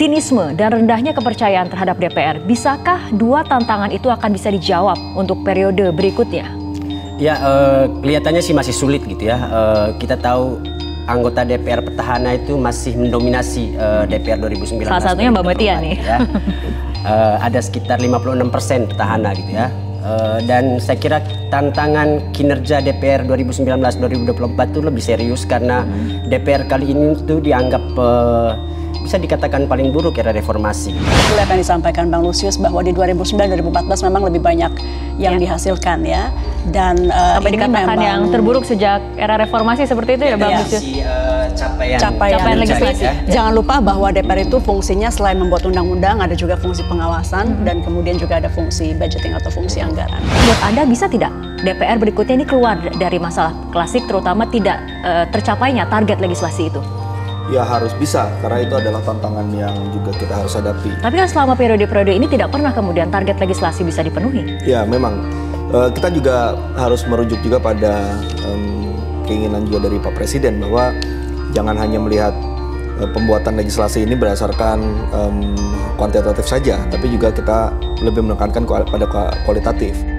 sinisme dan rendahnya kepercayaan terhadap DPR. Bisakah dua tantangan itu akan bisa dijawab untuk periode berikutnya? Ya, kelihatannya sih masih sulit gitu ya. Kita tahu anggota DPR petahana itu masih mendominasi DPR 2019. Salah satunya Mbak Mutia nih. Ya. Ada sekitar 56% petahana gitu ya. Dan saya kira tantangan kinerja DPR 2019-2024 itu lebih serius karena DPR kali ini itu dianggap bisa dikatakan paling buruk era reformasi. Betul yang disampaikan Bang Lusius bahwa di 2009-2014 memang lebih banyak yang dihasilkan ya. Dan sampai dikatakan yang terburuk sejak era reformasi seperti itu ya Bang Lusius. Capaian legislasi. Ya. Jangan lupa bahwa DPR itu fungsinya selain membuat undang-undang ada juga fungsi pengawasan dan kemudian juga ada fungsi budgeting atau fungsi anggaran. Menurut Anda bisa tidak DPR berikutnya ini keluar dari masalah klasik terutama tidak tercapainya target legislasi itu? Ya harus bisa, karena itu adalah tantangan yang juga kita harus hadapi. Tapi kan selama periode-periode ini tidak pernah kemudian target legislasi bisa dipenuhi. Ya memang, kita juga harus merujuk juga pada keinginan juga dari Pak Presiden bahwa jangan hanya melihat pembuatan legislasi ini berdasarkan kuantitatif saja, tapi juga kita lebih menekankan pada kualitatif.